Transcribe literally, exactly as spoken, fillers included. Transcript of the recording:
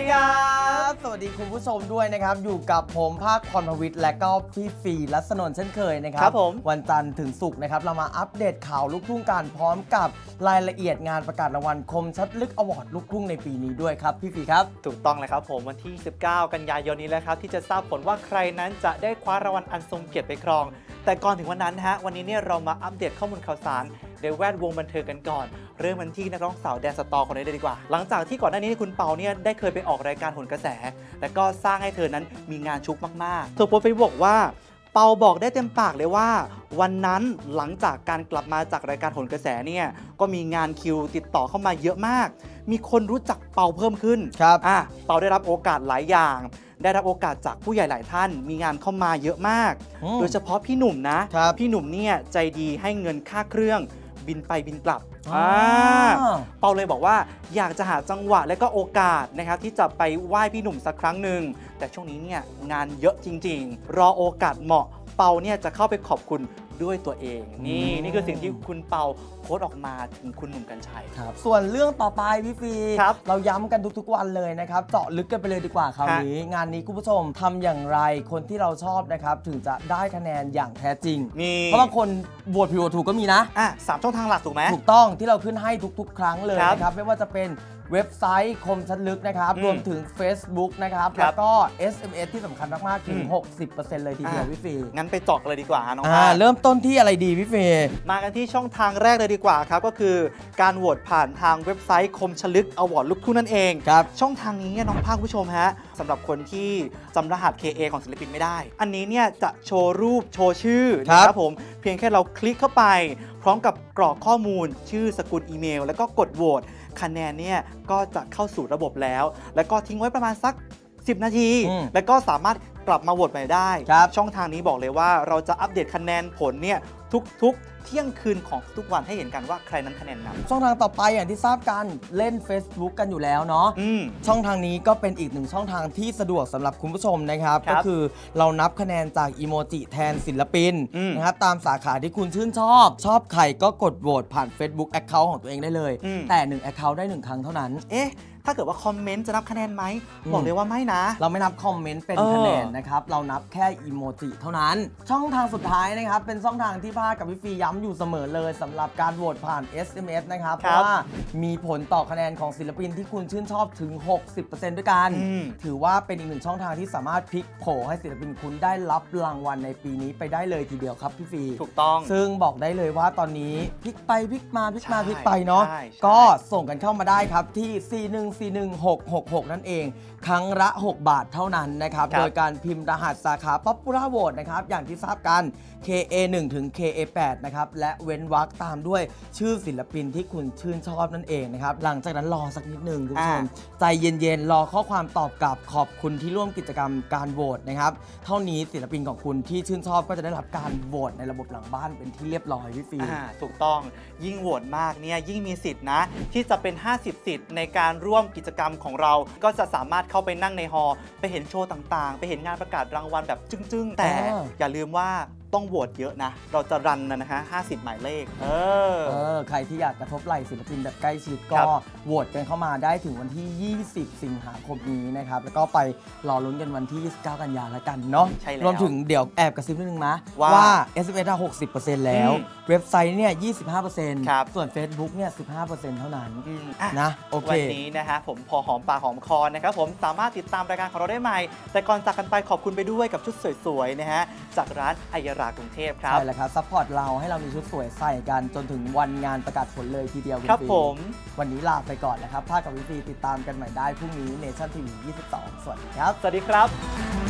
ครับสวัสดีคุณผู้ชมด้วยนะครับอยู่กับผมภาคพรพวิทย์และก็พี่ฟีรัศนนท์เช่นเคยนะครับครับผมวันจันทร์ถึงศุกร์นะครับเรามาอัปเดตข่าวลูกทุ่งกันพร้อมกับรายละเอียดงานประกาศรางวัลคมชัดลึกอวอร์ดลูกทุ่งในปีนี้ด้วยครับพี่ฟีครับถูกต้องเลยครับผมวันที่สิบเก้ากันยายนนี้แล้วครับที่จะทราบผลว่าใครนั้นจะได้คว้ารางวัลอันทรงเกียรติไปครองแต่ก่อนถึงวันนั้นฮะวันนี้เนี่ยเรามาอัปเดตข้อมูลข่าวสารในแวดวงบันเทิงกันก่อนเริ่มกันที่นักร้องสาวแดนสตอคนนี้เลยดีกว่าหลังจากที่ก่อนหน้านี้คุณเปาเนี่ยได้เคยไปออกรายการโหนกระแสและก็สร้างให้เธอนั้นมีงานชุกมากๆเธอโพสต์ไปบอกว่าเปาบอกได้เต็มปากเลยว่าวันนั้นหลังจากการกลับมาจากรายการโหนกระแสเนี่ยก็มีงานคิวติดต่อเข้ามาเยอะมากมีคนรู้จักเปาเพิ่มขึ้นครับอ่ะเปาได้รับโอกาสหลายอย่างได้รับโอกาสจากผู้ใหญ่หลายท่านมีงานเข้ามาเยอะมากโดยเฉพาะพี่หนุ่มนะพี่หนุ่มเนี่ยใจดีให้เงินค่าเครื่องบินไปบินกลับเปาเลยบอกว่าอยากจะหาจังหวะและก็โอกาสนะครับที่จะไปไหว้พี่หนุ่มสักครั้งหนึ่งแต่ช่วงนี้เนี่ยงานเยอะจริงๆรอโอกาสเหมาะเปาเนี่ยจะเข้าไปขอบคุณด้วยตัวเองนี่นี่คือสิ่งที่คุณเปาโพสต์ออกมาถึงคุณหนุ่มกรรชัยครับส่วนเรื่องต่อไปพี่ฟีเราย้ำกันทุกๆวันเลยนะครับเจาะลึกกันไปเลยดีกว่าคราวนี้งานนี้คุณผู้ชมทำอย่างไรคนที่เราชอบนะครับถึงจะได้คะแนนอย่างแท้จริงเพราะบางคนโหวตผิดโหวตถูกก็มีนะอ่ะสามช่องทางหลักถูกไหมถูกต้องที่เราขึ้นให้ทุกๆครั้งเลยนะครับไม่ว่าจะเป็นเว็บไซต์คมชัดลึกนะครับรวมถึง Facebook นะครับแล้วก็ เอส เอ็ม เอส ที่สำคัญมากๆถึง หกสิบเปอร์เซ็นต์ เลยทีเดียวพี่ฟีงั้นไปเจาะเลยดีกว่าน้องอ่าเริ่มต้นที่อะไรดีพี่ฟีมากันที่ช่องทางแรกเลยดีกว่าครับก็คือการโหวตผ่านทางเว็บไซต์คมชัดลึกอวอร์ดลูกทุ่งนั่นเองครับช่องทางนี้น้องภาคผู้ชมฮะสำหรับคนที่จำรหัส เค เอ ของศิลปินไม่ได้อันนี้เนี่ยจะโชว์รูปโชว์ชื่อนะครับผมเพียงแค่เราคลิกเข้าไปพร้อมกับกรอกข้อมูลชื่อสกุลอีเมลแล้วก็กดโหวตคะแนนเนี่ยก็จะเข้าสู่ระบบแล้วแล้วก็ทิ้งไว้ประมาณสักสิบนาทีแล้วก็สามารถกลับมาโหวตใหม่ได้ช่องทางนี้บอกเลยว่าเราจะอัปเดตคะแนนผลเนี่ยทุกๆเที่ยงคืนของทุกวันให้เห็นกันว่าใครนั้นคะแนนนำช่องทางต่อไปอย่างที่ทราบกันเล่น Facebook กันอยู่แล้วเนาะช่องทางนี้ก็เป็นอีกหนึ่งช่องทางที่สะดวกสำหรับคุณผู้ชมนะครับก็คือเรานับคะแนนจากอีโมจิแทนศิลปินนะครับตามสาขาที่คุณชื่นชอบชอบใครก็กดโหวตผ่าน Facebook Account ของตัวเองได้เลยแต่หนึ่ง Account ได้หนึ่งครั้งเท่านั้นเอ๊ะถ้าเกิดว่าคอมเมนต์จะนับคะแนนไหมบอกเลยว่าไม่นะเราไม่นับคอมเมนต์เป็นคะแนนนะครับเรานับแค่อีโมจิเท่านั้นช่องทางสุดท้ายนะครับเป็นช่องทางที่ภาคกับพี่ฟีย้ำอยู่เสมอเลยสำหรับการโหวตผ่าน เอส เอ็ม เอส นะครับเพราะว่ามีผลต่อคะแนนของศิลปินที่คุณชื่นชอบถึง หกสิบเปอร์เซ็นต์ ด้วยกันถือว่าเป็นอีกหนึ่งช่องทางที่สามารถพลิกโผให้ศิลปินคุณได้รับรางวัลในปีนี้ไปได้เลยทีเดียวครับพี่ฟีถูกต้องซึ่งบอกได้เลยว่าตอนนี้พลิกไปพลิกมาพลิกมาพลิกไปเนาะก็ส่งกันเข้ามาได้ครับที่สี่หนึ่งสี่หนึ่งหกหกหกนั่นเองครั้งละหกบาทเท่านั้นนะครับโดยการพิมพ์รหัสสาขา Popular Vote นะครับอย่างที่ทราบกัน เค เอ หนึ่ง ถึง เค เอ แปด นะครับและเว้นวรรคตามด้วยชื่อศิลปินที่คุณชื่นชอบนั่นเองนะครับหลังจากนั้นรอสักนิดนึงคุณผู้ชมใจเย็นๆรอข้อความตอบกลับขอบคุณที่ร่วมกิจกรรมการโหวตนะครับเท่านี้ศิลปินของคุณที่ชื่นชอบก็จะได้รับการโหวตในระบบหลังบ้านเป็นที่เรียบร้อยพี่ฟีถูกต้องยิ่งโหวตมากเนี่ยยิ่งมีสิทธินะที่จะเป็นห้าสิบสิทธิ์ในการร่วมกิจกรรมของเราก็จะสามารถเข้าไปนั่งในฮอลล์ไปเห็นโชว์ต่างๆไปเห็นงานประกาศรางวัลแบบจึ้งๆแต่อย่าลืมว่าต้องโหวตเยอะนะเราจะรันนะฮะห้าสิบหมายเลขเออเออใครที่อยากกระทบไหล่ศิลปินแบบใกล้ชิดก็โหวตกันเข้ามาได้ถึงวันที่ยี่สิบสิงหาคมนี้นะครับแล้วก็ไปรอลุ้นกันวันที่ยี่สิบเก้ากันยายนแล้วกันเนาะรวมถึงเดี๋ยวแอบกระซิบนิดนึงนะว่า เอส เอ็ม เอส หกสิบเปอร์เซ็นต์ แล้วเว็บไซต์เนี่ย ยี่สิบห้าเปอร์เซ็นต์ ส่วน Facebook เนี่ย สิบห้าเปอร์เซ็นต์ เท่านั้นนะโอเควันนี้นะฮะผมพอหอมปากหอมคอนะครับผมสามารถติดตามรายการของเราได้ใหม่แต่ก่อนจากกันไปขอบคุณไปด้วยกับชุดสวยๆนะฮะจากร้านอัยรากรุงเทพครับใช่แล้วครับซัพพอร์ตเราให้เรามีชุดสวยใส่กันจนถึงวันงานประกาศผลเลยทีเดียวครับผมวันนี้ลาไปก่อนนะครับภาคกับวิธีติดตามกันใหม่ได้พรุ่งนี้เนชั่นทีวียี่สิบสองสวัสดีครับสวัสดีครับ